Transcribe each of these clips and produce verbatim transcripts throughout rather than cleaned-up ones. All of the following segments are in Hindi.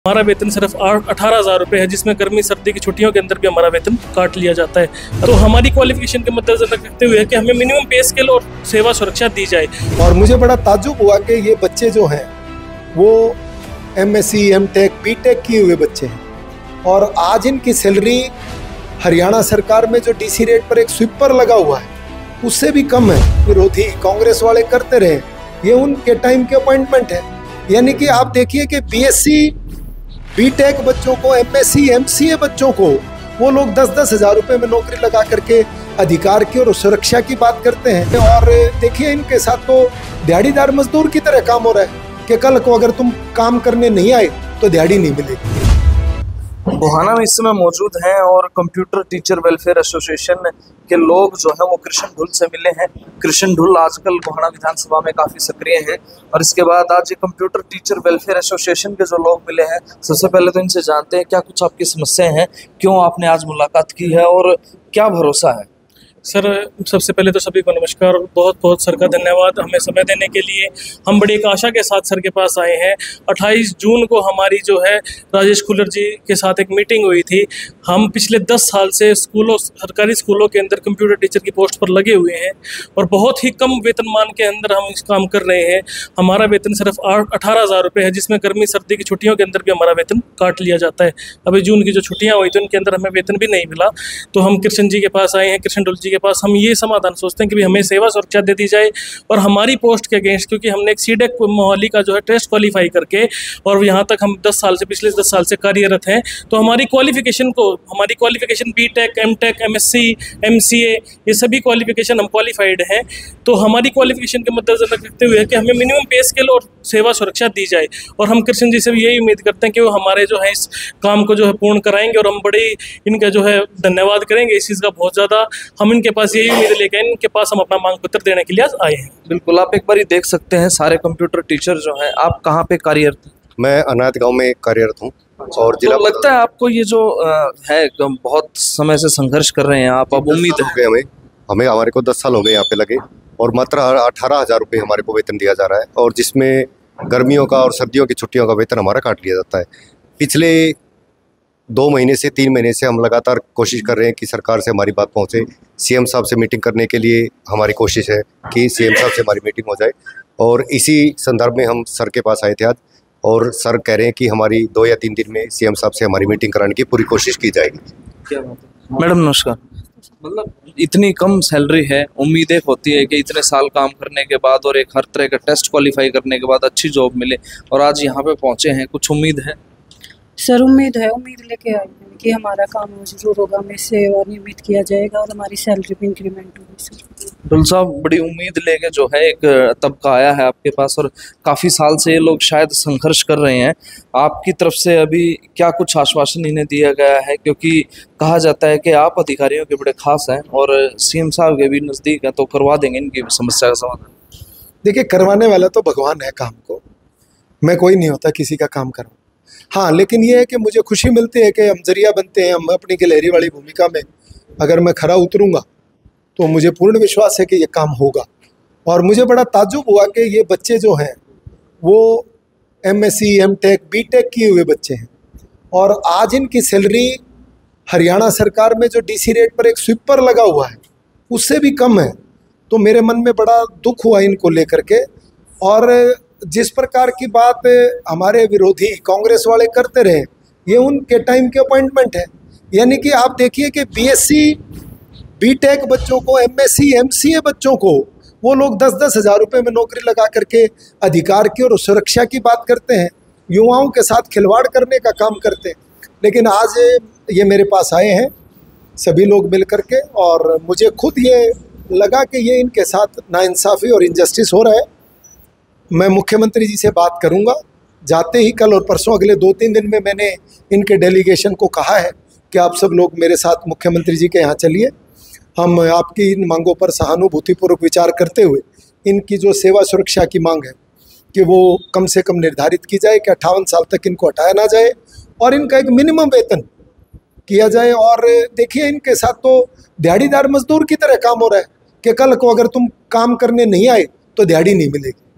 हमारा वेतन सिर्फ अठारह हज़ार रुपये है, जिसमें गर्मी सर्दी की छुट्टियों के अंदर भी हमारा वेतन काट लिया जाता है। तो हमारी क्वालिफिकेशन के मद्देनजर रखते हुए कि हमें मिनिमम पे स्केल और सेवा सुरक्षा दी जाए। और मुझे बड़ा ताज्जुब हुआ कि ये बच्चे जो हैं वो एमएससी, एमटेक, बीटेक किए हुए बच्चे हैं और आज इनकी सैलरी हरियाणा सरकार में जो डीसी रेट पर एक स्वीपर लगा हुआ है उससे भी कम है। विरोधी कांग्रेस वाले करते रहे, ये उनके टाइम के अपॉइंटमेंट है। यानी कि आप देखिए कि बीएससी, बीटेक बच्चों को, एमएससी, एमसीए बच्चों को वो लोग दस दस हजार रुपए में नौकरी लगा करके अधिकार की और सुरक्षा की बात करते हैं। और देखिए इनके साथ तो दिहाड़ीदार मजदूर की तरह काम हो रहा है कि कल को अगर तुम काम करने नहीं आए तो दिहाड़ी नहीं मिलेगी। गोहाना में इस समय मौजूद हैं और कंप्यूटर टीचर वेलफेयर एसोसिएशन के लोग जो है वो कृष्ण ढुल से मिले हैं। कृष्ण ढुल आजकल गोहाना विधानसभा में काफ़ी सक्रिय हैं और इसके बाद आज ये कंप्यूटर टीचर वेलफेयर एसोसिएशन के जो लोग मिले हैं, सबसे पहले तो इनसे जानते हैं क्या कुछ आपकी समस्याएं हैं, क्यों आपने आज मुलाकात की है और क्या भरोसा है। सर, सबसे पहले तो सभी को नमस्कार और बहुत बहुत सर का धन्यवाद हमें समय देने के लिए। हम बड़ी एक आशा के साथ सर के पास आए हैं। अट्ठाईस जून को हमारी जो है राजेश कुलर जी के साथ एक मीटिंग हुई थी। हम पिछले दस साल से स्कूलों, सरकारी स्कूलों के अंदर कंप्यूटर टीचर की पोस्ट पर लगे हुए हैं और बहुत ही कम वेतनमान के अंदर हम इस काम कर रहे हैं। हमारा वेतन सिर्फ अठारह हज़ार रुपये है, जिसमें गर्मी सर्दी की छुट्टियों के अंदर भी हमारा वेतन काट लिया जाता है। अभी जून की जो छुट्टियाँ हुई थी उनके अंदर हमें वेतन भी नहीं मिला। तो हम कृष्ण जी के पास आए हैं, कृष्ण ढुल जी के पास। हम ये समाधान सोचते हैं कि भी हमें सेवा सुरक्षा दे दी जाए और हमारी पोस्ट के अगेंस्ट, क्योंकि हमने एक सीडेक मोहाली का जो है टेस्ट क्वालिफाई करके और यहाँ तक हम दस साल से पिछले दस साल से कार्यरत हैं। तो हमारी क्वालिफिकेशन को हमारी qualification BTech, MTech, MSc, MCA, ये सभी क्वालिफिकेशन हम क्वालिफाइड हैं। तो हमारी क्वालिफिकेशन के मद्देनजर रखते हुए कि हमें मिनिमम पे स्केल और सेवा सुरक्षा दी जाए और हम कृष्ण जी से भी यही उम्मीद करते हैं कि वो हमारे जो है इस काम को जो है पूर्ण कराएंगे और हम बड़े इनका जो है धन्यवाद करेंगे इस चीज़ का बहुत ज़्यादा। हम इनके पास यही उम्मीद लेकर इनके पास हम अपना मांग पत्र देने के लिए आए हैं। बिल्कुल, आप एक बार देख सकते हैं सारे कंप्यूटर टीचर जो हैं। आप कहाँ पे कार्यरत हैं? मैं अनाथ गांव में कार्यरत हूँ। और जिला तो लगता है आपको ये जो है बहुत समय से संघर्ष कर रहे हैं आप, अब उम्मीद है हमें हमें हमारे को दस साल हो गए यहाँ पे लगे और मात्र अठारह हजार रुपये हमारे को वेतन दिया जा रहा है और जिसमें गर्मियों का और सर्दियों की छुट्टियों का वेतन हमारा काट लिया जाता है। पिछले दो महीने से तीन महीने से हम लगातार कोशिश कर रहे हैं कि सरकार से हमारी बात पहुंचे। सीएम साहब से मीटिंग करने के लिए हमारी कोशिश है कि सीएम साहब से हमारी मीटिंग हो जाए और इसी संदर्भ में हम सर के पास आए थे आज और सर कह रहे हैं कि हमारी दो या तीन दिन में सीएम साहब से हमारी मीटिंग कराने की पूरी कोशिश की जाएगी। क्या बात है मैडम, नमस्कार। मतलब इतनी कम सैलरी है, उम्मीद एक होती है कि इतने साल काम करने के बाद और एक हर तरह का टेस्ट क्वालिफाई करने के बाद अच्छी जॉब मिले और आज यहाँ पे पहुँचे हैं, कुछ उम्मीद है? सर उम्मीद है, उम्मीद लेके आए हैं कि हमारा काम जरूर होगा, हमें सेवा नियमित किया जाएगा और हमारी सैलरी भी इंक्रीमेंट होगी। सर ढुल साहब, बड़ी उम्मीद लेके जो है एक तबका आया है आपके पास और काफ़ी साल से ये लोग शायद संघर्ष कर रहे हैं। आपकी तरफ से अभी क्या कुछ आश्वासन इन्हें दिया गया है, क्योंकि कहा जाता है कि आप अधिकारियों के बड़े खास हैं और सीएम साहब के भी नज़दीक हैं, तो करवा देंगे इनकी समस्या का समाधान? देखिए, करवाने वाला तो भगवान है काम को, मैं कोई नहीं होता किसी का काम करूँ। हाँ, लेकिन ये है कि मुझे खुशी मिलती है कि हम जरिया बनते हैं। हम अपनी गिलहरी वाली भूमिका में अगर मैं खरा उतरूंगा तो मुझे पूर्ण विश्वास है कि ये काम होगा। और मुझे बड़ा ताज्जुब हुआ कि ये बच्चे जो हैं वो एमएससी, एमटेक, बीटेक किए हुए बच्चे हैं और आज इनकी सैलरी हरियाणा सरकार में जो डीसी रेट पर एक स्वीपर लगा हुआ है उससे भी कम है। तो मेरे मन में बड़ा दुख हुआ इनको लेकर के। और जिस प्रकार की बात हमारे विरोधी कांग्रेस वाले करते रहे, ये उनके टाइम के अपॉइंटमेंट है। यानी कि आप देखिए कि बीएससी, बीटेक बच्चों को, एमएससी, एमसीए बच्चों को वो लोग दस दस हजार रुपये में नौकरी लगा करके अधिकार की और सुरक्षा की बात करते हैं, युवाओं के साथ खिलवाड़ करने का काम करते हैं। लेकिन आज ये मेरे पास आए हैं सभी लोग मिल करके और मुझे खुद ये लगा कि ये इनके साथ नाइंसाफ़ी और इनजस्टिस हो रहा है। मैं मुख्यमंत्री जी से बात करूंगा जाते ही, कल और परसों अगले दो तीन दिन में। मैंने इनके डेलीगेशन को कहा है कि आप सब लोग मेरे साथ मुख्यमंत्री जी के यहाँ चलिए। हम आपकी इन मांगों पर सहानुभूतिपूर्वक विचार करते हुए इनकी जो सेवा सुरक्षा की मांग है कि वो कम से कम निर्धारित की जाए कि अट्ठावन साल तक इनको हटाया ना जाए और इनका एक मिनिमम वेतन किया जाए। और देखिए, इनके साथ तो दिहाड़ीदार मजदूर की तरह काम हो रहा है कि कल को अगर तुम काम करने नहीं आए तो दिहाड़ी नहीं मिलेगी।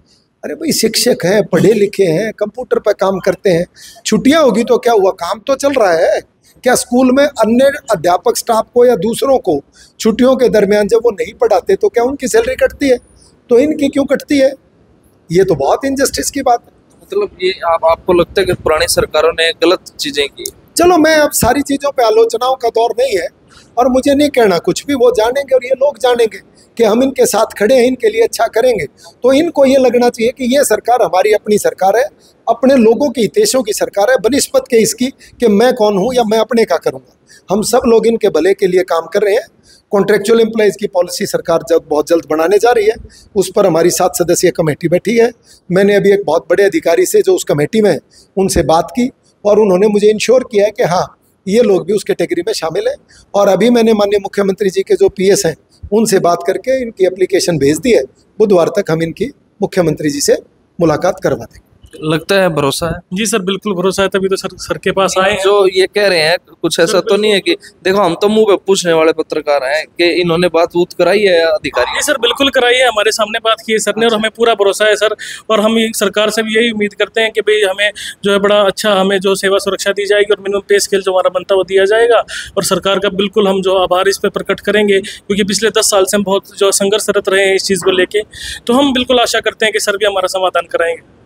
अरे भाई शिक्षक हैं, पढ़े लिखे हैं, कंप्यूटर पर काम करते हैं, छुट्टियां होगी तो क्या हुआ, काम तो चल रहा है। क्या स्कूल में अन्य अध्यापक स्टाफ को या दूसरों को छुट्टियों के दरमियान जब वो नहीं पढ़ाते तो क्या उनकी सैलरी कटती है? तो इनकी क्यों कटती है? ये तो बहुत इनजस्टिस की बात है। मतलब ये आप आपको लगता है कि पुरानी सरकारों ने गलत चीजें की? चलो मैं अब सारी चीज़ों पे आलोचनाओं का दौर नहीं है और मुझे नहीं कहना कुछ भी, वो जानेंगे और ये लोग जानेंगे कि हम इनके साथ खड़े हैं, इनके लिए अच्छा करेंगे। तो इनको ये लगना चाहिए कि ये सरकार हमारी अपनी सरकार है, अपने लोगों के हितैषियों की सरकार है, बनिस्बत के इसकी कि मैं कौन हूँ या मैं अपने का करूँगा। हम सब लोग इनके भले के लिए काम कर रहे हैं। कॉन्ट्रेक्चुअल एम्प्लॉयज़ की पॉलिसी सरकार जब बहुत जल्द बनाने जा रही है, उस पर हमारी सात सदस्यीय कमेटी बैठी है। मैंने अभी एक बहुत बड़े अधिकारी से जो उस कमेटी में उनसे बात की और उन्होंने मुझे इंश्योर किया है कि हाँ ये लोग भी उस कैटेगरी में शामिल हैं। और अभी मैंने माननीय मुख्यमंत्री जी के जो पीएस हैं उनसे बात करके इनकी एप्लीकेशन भेज दी है। बुधवार तक हम इनकी मुख्यमंत्री जी से मुलाकात करवा देंगे। लगता है भरोसा है? जी सर, बिल्कुल भरोसा है, तभी तो सर सर के पास आए हैं। जो ये कह रहे हैं कुछ ऐसा तो नहीं है कि देखो हम तो मुंह पे पूछने वाले पत्रकार हैं कि इन्होंने बात बूत कराई है अधिकारी? जी सर, बिल्कुल कराई है, हमारे सामने बात की है सर ने और हमें पूरा भरोसा है सर। और हम सरकार से भी यही उम्मीद करते हैं कि भाई हमें जो है बड़ा अच्छा हमें जो सेवा सुरक्षा दी जाएगी और मिनिमम पे स्केल जो हमारा बनता वो दिया जाएगा। और सरकार का बिल्कुल हम जो आभार इस पर प्रकट करेंगे, क्योंकि पिछले दस साल से हम बहुत जो संघर्षरत रहे हैं इस चीज़ को लेके। तो हम बिल्कुल आशा करते हैं कि सर भी हमारा समाधान कराएंगे।